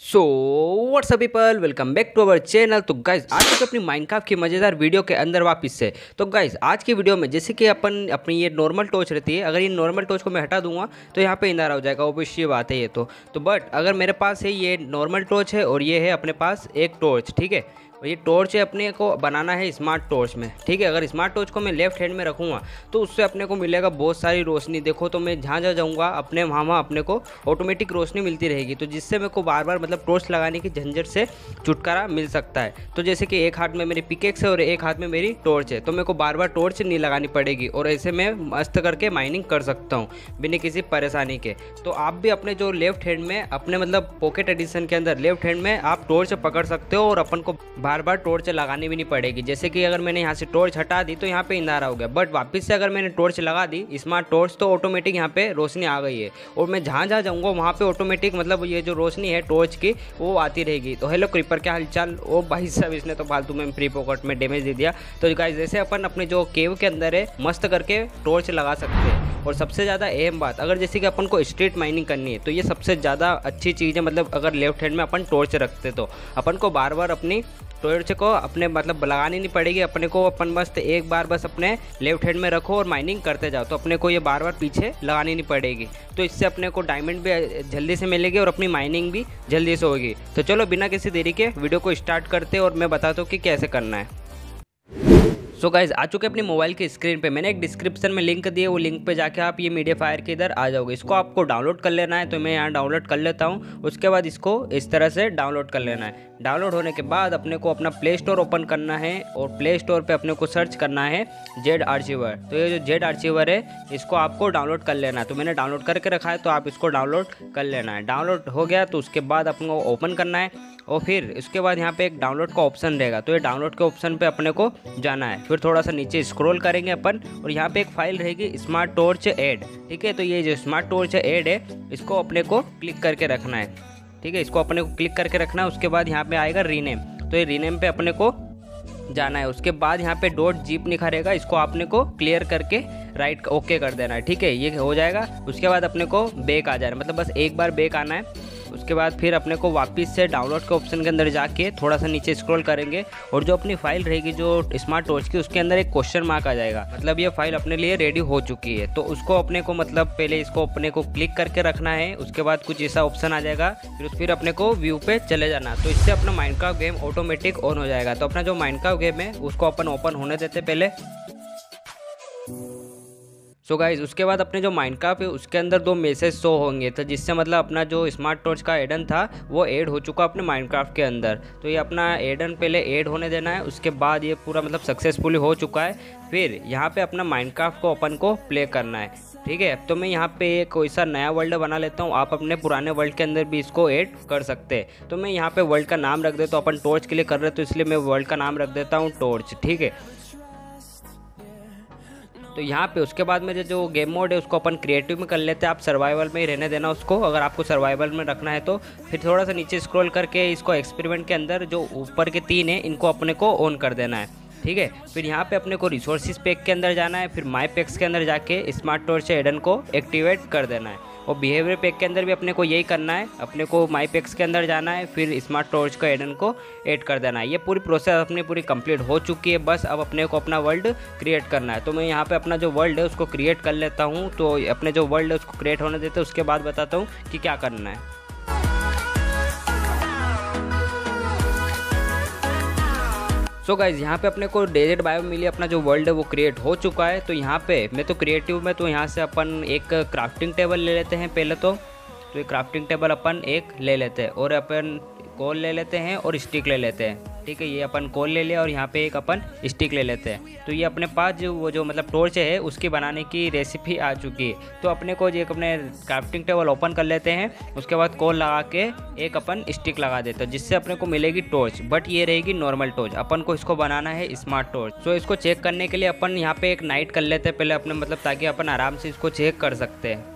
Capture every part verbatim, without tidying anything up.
So what's up people, welcome back to our channel. तो guys आज तक अपनी माइनक्राफ्ट की मज़ेदार वीडियो के अंदर वापस से। तो गाइज आज की वीडियो में जैसे कि अपन अपनी ये नॉर्मल टॉर्च रहती है, अगर ये नॉर्मल टॉर्च को मैं हटा दूंगा तो यहाँ पे अंधारा हो जाएगा, ऑब्वियसली बात है ये तो तो बट अगर मेरे पास है ये नॉर्मल टॉर्च है और ये है अपने पास एक टॉर्च, ठीक है। और ये टॉर्च है अपने को बनाना है स्मार्ट टॉर्च में, ठीक है। अगर स्मार्ट टॉर्च को मैं लेफ्ट हैंड में रखूँगा तो उससे अपने को मिलेगा बहुत सारी रोशनी। देखो तो मैं जहाँ जहाँ जाऊँगा अपने वहाँ वहाँ अपने को ऑटोमेटिक रोशनी मिलती रहेगी, तो जिससे मेरे को बार बार मतलब टॉर्च लगाने की झंझट से छुटकारा मिल सकता है। तो जैसे कि एक हाथ में मेरी पिकेक्स है और एक हाथ में मेरी टॉर्च है, तो मेरे को बार बार टॉर्च नहीं लगानी पड़ेगी और ऐसे मैं मस्त करके माइनिंग कर सकता हूँ बिना किसी परेशानी के। तो आप भी अपने जो लेफ्ट हैंड में अपने मतलब पॉकेट एडिशन के अंदर लेफ्ट हैंड में आप टॉर्च पकड़ सकते हो और अपन को बार बार टॉर्च लगानी भी नहीं पड़ेगी। जैसे कि अगर मैंने यहाँ से टॉर्च हटा दी तो यहाँ पे अंधारा हो गया, बट वापस से अगर मैंने टॉर्च लगा दी स्मार्ट टॉर्च तो ऑटोमेटिक यहाँ पे रोशनी आ गई है और मैं जहाँ जहाँ जाऊँगा वहाँ पे ऑटोमेटिक मतलब ये जो रोशनी है टॉर्च की वो आती रहेगी। तो हेलो क्रीपर, क्या हालचाल? ओ भाई साहब, इसने तो फालतू में फ्री पॉकेट में डैमेज दे दिया। तो गाइस जैसे अपन अपने जो केव के अंदर है मस्त करके टॉर्च लगा सकते हैं। और सबसे ज़्यादा अहम बात, अगर जैसे कि अपन को स्ट्रीट माइनिंग करनी है तो ये सबसे ज़्यादा अच्छी चीज़ है। मतलब अगर लेफ्ट हैंड में अपन टॉर्च रखते तो अपन को बार बार अपनी टॉर्च को अपने मतलब लगानी नहीं पड़ेगी अपने को। अपन मस्त एक बार बस अपने लेफ्ट हैंड में रखो और माइनिंग करते जाओ, तो अपने को ये बार बार पीछे लगानी नहीं पड़ेगी। तो इससे अपने को डायमंड भी जल्दी से मिलेगी और अपनी माइनिंग भी जल्दी से होगी। तो चलो बिना किसी देरी के वीडियो को स्टार्ट करते और मैं बताता हूँ कि कैसे करना है। सो गाइज आ चुके अपने मोबाइल की स्क्रीन पे, मैंने एक डिस्क्रिप्शन में लिंक दिए, वो लिंक पे जाके आप ये मीडियाफायर के इधर आ जाओगे। इसको आपको डाउनलोड कर लेना है, तो मैं यहाँ डाउनलोड कर लेता हूँ। उसके बाद इसको इस तरह से डाउनलोड कर लेना है। डाउनलोड होने के बाद अपने को अपना प्ले स्टोर ओपन करना है और प्ले स्टोर पे अपने को सर्च करना है जेड आर्चिवर। तो ये जो जेड आर्चिवर है इसको आपको डाउनलोड कर लेना है। तो मैंने डाउनलोड करके रखा है, तो आप इसको डाउनलोड कर लेना है। डाउनलोड हो गया तो उसके बाद अपने को ओपन करना है और फिर इसके बाद यहाँ पे एक डाउनलोड का ऑप्शन रहेगा, तो ये डाउनलोड के ऑप्शन पे अपने को जाना है। फिर थोड़ा सा नीचे स्क्रॉल करेंगे अपन और यहाँ पे एक फाइल रहेगी स्मार्ट टॉर्च ऐड, ठीक है। तो ये जो स्मार्ट टॉर्च ऐड है इसको अपने को क्लिक करके रखना है, ठीक है। इसको अपने को क्लिक करके रखना है। उसके बाद यहाँ पे आएगा रीनेम, तो ये रीनेम पे अपने को जाना है। उसके बाद यहाँ पे डॉट जीप लिखा रहेगा, इसको आपने को क्लियर करके राइट ओके कर देना है, ठीक है। ये हो जाएगा। उसके बाद अपने को बैक आ जाना, मतलब बस एक बार बैक आना है। उसके बाद फिर अपने को वापस से डाउनलोड के ऑप्शन के अंदर जाके थोड़ा सा नीचे स्क्रॉल करेंगे और जो अपनी फाइल रहेगी जो स्मार्ट टॉर्च की उसके अंदर एक क्वेश्चन मार्क आ जाएगा, मतलब ये फाइल अपने लिए रेडी हो चुकी है। तो उसको अपने को मतलब पहले इसको अपने को क्लिक करके रखना है। उसके बाद कुछ ऐसा ऑप्शन आ जाएगा, फिर फिर अपने को व्यू पे चले जाना। तो इससे अपना माइनक्राफ्ट गेम ऑटोमेटिक ऑन हो जाएगा। तो अपना जो माइनक्राफ्ट गेम है उसको अपन ओपन होने देते पहले। सो so गाइज उसके बाद अपने जो माइनक्राफ्ट है उसके अंदर दो मैसेज शो होंगे, तो जिससे मतलब अपना जो स्मार्ट टॉर्च का एडन था वो ऐड हो चुका अपने माइनक्राफ्ट के अंदर। तो ये अपना एडन पहले ऐड होने देना है। उसके बाद ये पूरा मतलब सक्सेसफुली हो चुका है। फिर यहाँ पे अपना माइनक्राफ्ट को अपन को प्ले करना है, ठीक है। तो मैं यहाँ पे कोई सा नया वर्ल्ड बना लेता हूँ। आप अपने पुराने वर्ल्ड के अंदर भी इसको ऐड कर सकते हैं। तो मैं यहाँ पे वर्ल्ड का नाम रख देता हूँ, अपन टॉर्च के लिए कर रहे तो इसलिए मैं वर्ल्ड का नाम रख देता हूँ टॉर्च, ठीक है। तो यहाँ पे उसके बाद में जो गेम मोड है उसको अपन क्रिएटिव में कर लेते हैं। आप सर्वाइवल में ही रहने देना उसको, अगर आपको सर्वाइवल में रखना है तो। फिर थोड़ा सा नीचे स्क्रॉल करके इसको एक्सपेरिमेंट के अंदर जो ऊपर के तीन है इनको अपने को ऑन कर देना है, ठीक है। फिर यहाँ पे अपने को रिसोर्सेज पैक के अंदर जाना है। फिर माई पैक्स के अंदर जाके स्मार्ट टॉर्च एडन को एक्टिवेट कर देना है। और बिहेवियर पैक के अंदर भी अपने को यही करना है, अपने को माई पैक्स के अंदर जाना है, फिर स्मार्ट टॉर्च का एडन को ऐड कर देना है। ये पूरी प्रोसेस अपनी पूरी कंप्लीट हो चुकी है। बस अब अपने को अपना वर्ल्ड क्रिएट करना है। तो मैं यहाँ पे अपना जो वर्ल्ड है उसको क्रिएट कर लेता हूँ। तो अपने जो वर्ल्ड है उसको क्रिएट होने देते हैं, उसके बाद बताता हूँ कि क्या करना है। सो so गाइज यहाँ पे अपने को डेजर्ट बायोम मिली, अपना जो वर्ल्ड है वो क्रिएट हो चुका है। तो यहाँ पे मैं तो क्रिएटिव में, तो यहाँ से अपन एक क्राफ्टिंग टेबल ले लेते हैं पहले तो। तो ये क्राफ्टिंग टेबल अपन एक ले लेते हैं और अपन कोल ले लेते हैं और स्टिक ले लेते हैं, ठीक है। ये अपन कोल ले लिया और यहाँ पे एक अपन स्टिक ले लेते हैं। तो ये अपने पास जो वो जो मतलब टॉर्च है उसकी बनाने की रेसिपी आ चुकी है। तो अपने को एक अपने क्राफ्टिंग टेबल ओपन कर लेते हैं। उसके बाद कोल लगा के एक अपन स्टिक लगा देते हैं, जिससे अपने को मिलेगी टॉर्च, बट ये रहेगी नॉर्मल टॉर्च। अपन को इसको बनाना है स्मार्ट टॉर्च। तो इसको चेक करने के लिए अपन यहाँ पे एक नाइट कर लेते हैं पहले अपने, मतलब ताकि अपन आराम से इसको चेक कर सकते हैं।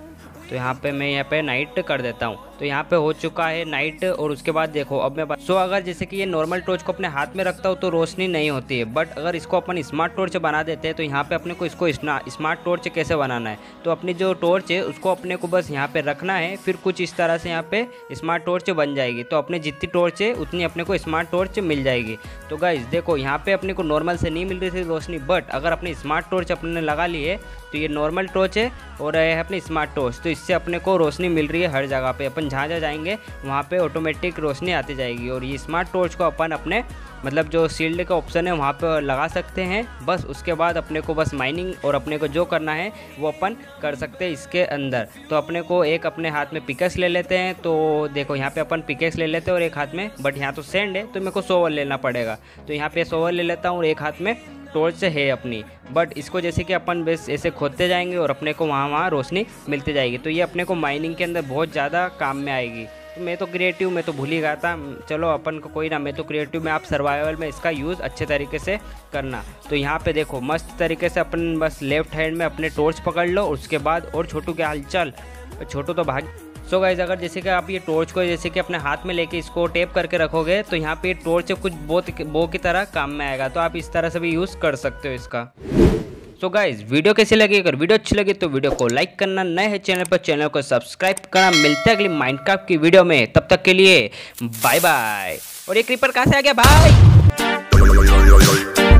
तो यहाँ पे मैं यहाँ पे नाइट कर देता हूँ। तो यहाँ पे हो चुका है नाइट। और उसके बाद देखो अब मैं सो अगर जैसे कि ये नॉर्मल टॉर्च को अपने हाथ में रखता हूँ तो रोशनी नहीं होती है, बट अगर इसको अपन स्मार्ट टॉर्च बना देते हैं तो यहाँ पे अपने को इसको स्मार्ट टॉर्च कैसे बनाना है, तो अपनी जो टॉर्च है उसको अपने को बस यहाँ पे रखना है, फिर कुछ इस तरह से यहाँ पे स्मार्ट टॉर्च बन जाएगी। तो अपने जितनी टॉर्च है उतनी अपने को स्मार्ट टॉर्च मिल जाएगी। तो गाइस देखो यहाँ पे अपने को नॉर्मल से नहीं मिल रही थी रोशनी, बट अगर अपनी स्मार्ट टॉर्च अपने लगा ली है तो ये नॉर्मल टॉर्च है और ये है अपनी स्मार्ट टॉर्च, तो इससे अपने को रोशनी मिल रही है हर जगह पे। अपन जहाँ जहाँ जाएंगे वहाँ पे ऑटोमेटिक रोशनी आती जाएगी। और ये स्मार्ट टॉर्च को अपन अपने मतलब जो शील्ड का ऑप्शन है वहाँ पे लगा सकते हैं। बस उसके बाद अपने को बस माइनिंग और अपने को जो करना है वो अपन कर सकते हैं इसके अंदर। तो अपने को एक अपने हाथ में पिकेक्स ले लेते हैं। तो देखो यहाँ पे अपन पिकेक्स ले लेते हैं और एक हाथ में, बट यहाँ तो सैंड है तो मेरे को सोवर लेना पड़ेगा। तो यहाँ पे सोवर ले लेता हूँ और एक हाथ में टॉर्च है अपनी, बट इसको जैसे कि अपन बस ऐसे खोदते जाएंगे और अपने को वहाँ वहाँ रोशनी मिलती जाएगी। तो ये अपने को माइनिंग के अंदर बहुत ज़्यादा काम में आएगी। तो मैं तो क्रिएटिव में तो भूल ही गया था, चलो अपन को कोई ना, मैं तो क्रिएटिव में, आप सर्वाइवल में इसका यूज़ अच्छे तरीके से करना। तो यहाँ पे देखो मस्त तरीके से अपन बस लेफ्ट हैंड में अपने टॉर्च पकड़ लो, उसके बाद और छोटू क्या हालचाल, छोटू तो भाग। सो so गाइज अगर जैसे कि आप ये टॉर्च को जैसे कि अपने हाथ में लेके इसको टेप करके रखोगे तो यहाँ पे टॉर्च कुछ बहुत बो की तरह काम में आएगा। तो आप इस तरह से भी यूज़ कर सकते हो इसका। सो so गाइज वीडियो कैसी लगी, अगर वीडियो अच्छी लगी तो वीडियो को लाइक करना, नए हैं चैनल पर चैनल को सब्सक्राइब करना। मिलते हैं अगली माइनक्राफ्ट की वीडियो में, तब तक के लिए बाय बाय। और ये क्रीपर कहाँ से आ गया भाई?